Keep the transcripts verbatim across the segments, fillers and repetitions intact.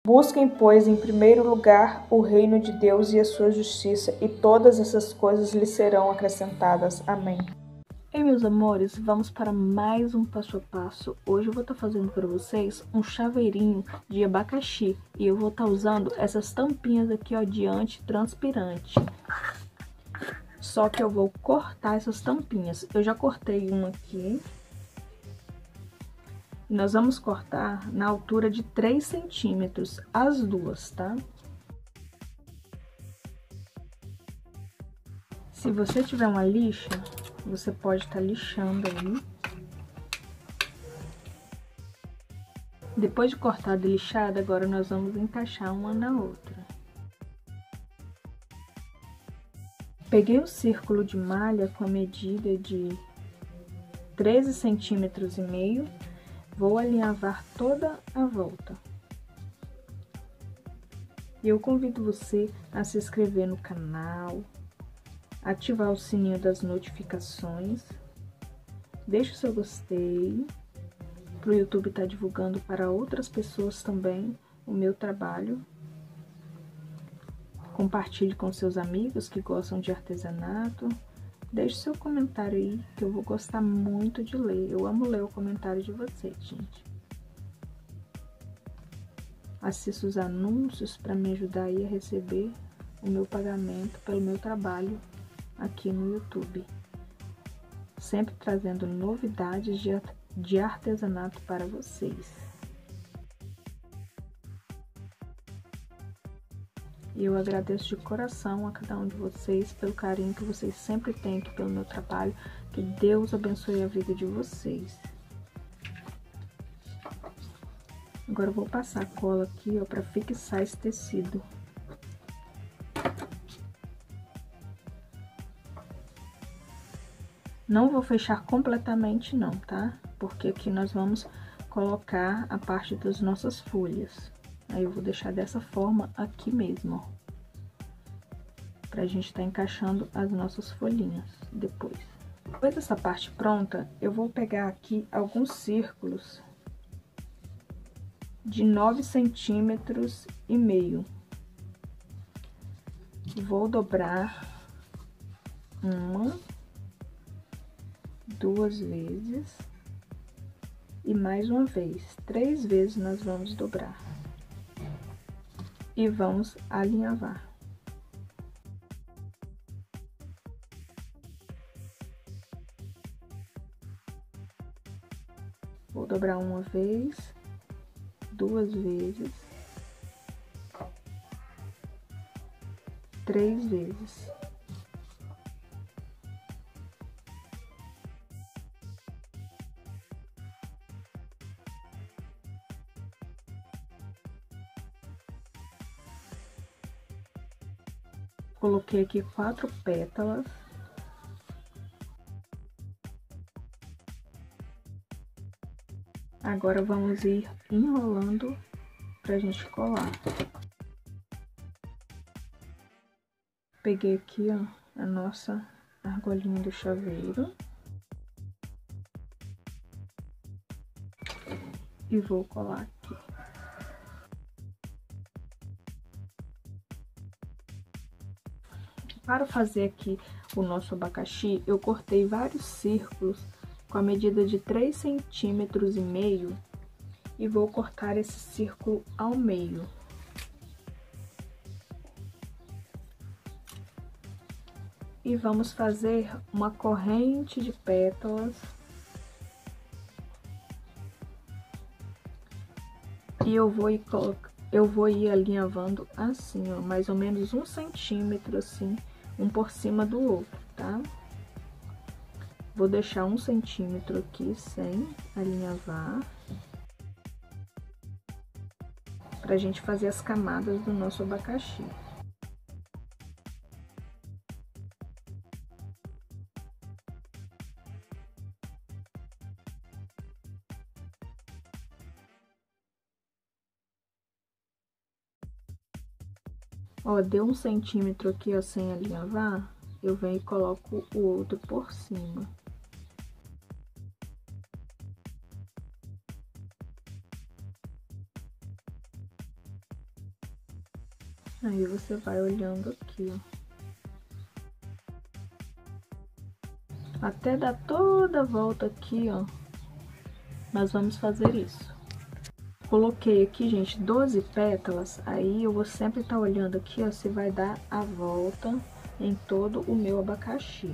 Busquem, pois, em primeiro lugar o reino de Deus e a sua justiça, e todas essas coisas lhes serão acrescentadas. Amém. Ei, meus amores, vamos para mais um passo a passo. Hoje eu vou estar fazendo para vocês um chaveirinho de abacaxi. E eu vou estar usando essas tampinhas aqui, ó, de antitranspirante. Só que eu vou cortar essas tampinhas. Eu já cortei uma aqui. Nós vamos cortar na altura de três centímetros, as duas, tá? Se você tiver uma lixa, você pode estar lixando aí. Depois de cortada e lixada, agora nós vamos encaixar uma na outra. Peguei um círculo de malha com a medida de treze centímetros e meio. Vou alinhavar toda a volta. E eu convido você a se inscrever no canal, ativar o sininho das notificações, deixe o seu gostei, para o YouTube estar divulgando para outras pessoas também o meu trabalho. Compartilhe com seus amigos que gostam de artesanato. Deixe seu comentário aí, que eu vou gostar muito de ler. Eu amo ler o comentário de vocês, gente. Assista os anúncios para me ajudar aí a receber o meu pagamento pelo meu trabalho aqui no YouTube. Sempre trazendo novidades de, de artesanato para vocês. E eu agradeço de coração a cada um de vocês pelo carinho que vocês sempre têm aqui pelo meu trabalho. Que Deus abençoe a vida de vocês. Agora eu vou passar a cola aqui, ó, para fixar esse tecido. Não vou fechar completamente não, tá? Porque aqui nós vamos colocar a parte das nossas folhas. Aí eu vou deixar dessa forma aqui mesmo, ó. Pra gente tá encaixando as nossas folhinhas depois. Depois dessa parte pronta, eu vou pegar aqui alguns círculos de nove centímetros e meio. Vou dobrar uma, duas vezes e mais uma vez. Três vezes nós vamos dobrar. E vamos alinhavar. Vou dobrar uma vez, duas vezes, três vezes. Coloquei aqui quatro pétalas. Agora vamos ir enrolando pra gente colar. Peguei aqui, ó, a nossa argolinha do chaveiro. E vou colar aqui. Para fazer aqui o nosso abacaxi, eu cortei vários círculos com a medida de três centímetros e meio e vou cortar esse círculo ao meio. E vamos fazer uma corrente de pétalas. E eu vou ir colocar, eu vou ir alinhavando assim, ó, mais ou menos um centímetro assim, um por cima do outro, tá? Vou deixar um centímetro aqui sem alinhavar, pra gente fazer as camadas do nosso abacaxi. Ó, deu um centímetro aqui, ó, sem alinhavar, eu venho e coloco o outro por cima. Aí você vai olhando aqui, ó. Até dar toda a volta aqui, ó. Nós vamos fazer isso. Coloquei aqui, gente, doze pétalas. Aí eu vou sempre estar olhando aqui, ó, se vai dar a volta em todo o meu abacaxi.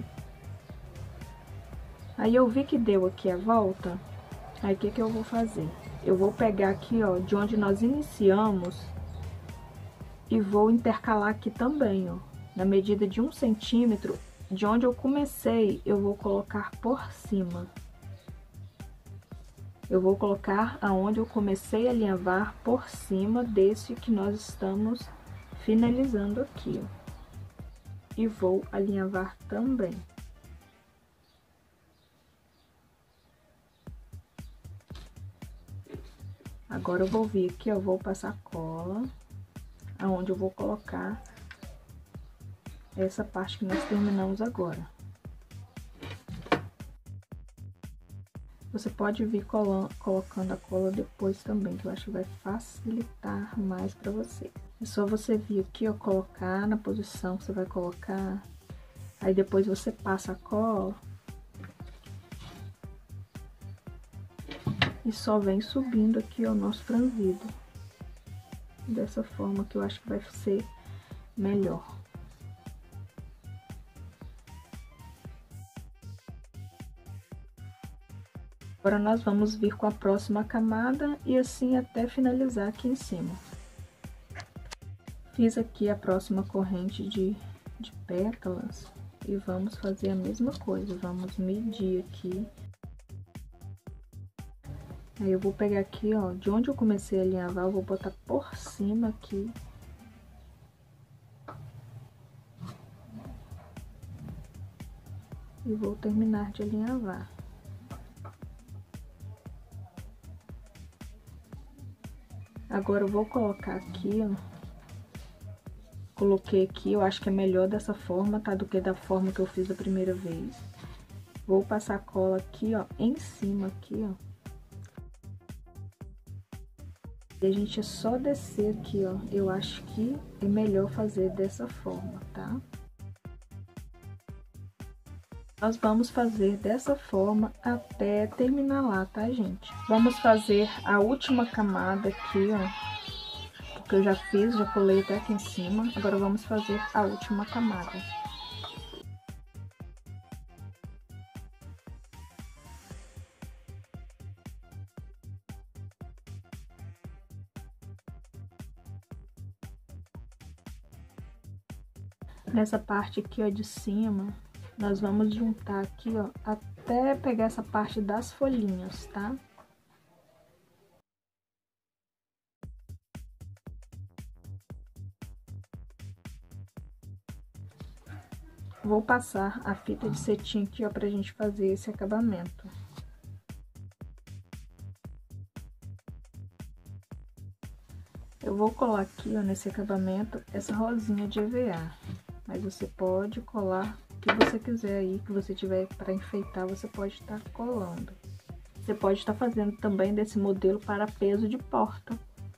Aí eu vi que deu aqui a volta. Aí o que que eu vou fazer? Eu vou pegar aqui, ó, de onde nós iniciamos e vou intercalar aqui também, ó, na medida de um centímetro. De onde eu comecei, eu vou colocar por cima. Eu vou colocar aonde eu comecei a alinhavar por cima desse que nós estamos finalizando aqui, ó. E vou alinhavar também. Agora eu vou vir aqui, ó, vou passar cola, aonde eu vou colocar essa parte que nós terminamos agora. Você pode vir colando, colocando a cola depois também, que eu acho que vai facilitar mais para você. É só você vir aqui, ó, colocar na posição que você vai colocar. Aí depois você passa a cola. E só vem subindo aqui, ó, o nosso franzido. Dessa forma que eu acho que vai ser melhor. Agora nós vamos vir com a próxima camada e assim até finalizar aqui em cima. Fiz aqui a próxima corrente de, de pétalas e vamos fazer a mesma coisa. Vamos medir aqui. Aí eu vou pegar aqui, ó, de onde eu comecei a alinhavar, eu vou botar por cima aqui. E vou terminar de alinhavar. Agora eu vou colocar aqui, ó. Coloquei aqui, eu acho que é melhor dessa forma, tá? Do que da forma que eu fiz da primeira vez. Vou passar cola aqui, ó, em cima aqui, ó. E a gente é só descer aqui, ó. Eu acho que é melhor fazer dessa forma, tá? Nós vamos fazer dessa forma até terminar lá, tá, gente? Vamos fazer a última camada aqui, ó. Porque eu já fiz, já colei até aqui em cima. Agora vamos fazer a última camada. Nessa parte aqui, ó, de cima, nós vamos juntar aqui, ó, até pegar essa parte das folhinhas, tá? Vou passar a fita de cetim aqui, ó, pra gente fazer esse acabamento. Eu vou colar aqui, ó, nesse acabamento, essa rosinha de E V A. Mas você pode colar o que você quiser aí, que você tiver para enfeitar, você pode estar colando. Você pode estar fazendo também desse modelo para peso de porta.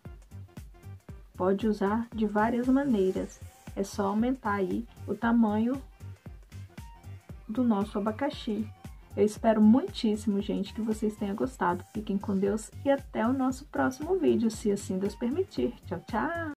Pode usar de várias maneiras. É só aumentar aí o tamanho do nosso abacaxi. Eu espero muitíssimo, gente, que vocês tenham gostado. Fiquem com Deus e até o nosso próximo vídeo, se assim Deus permitir. Tchau, tchau!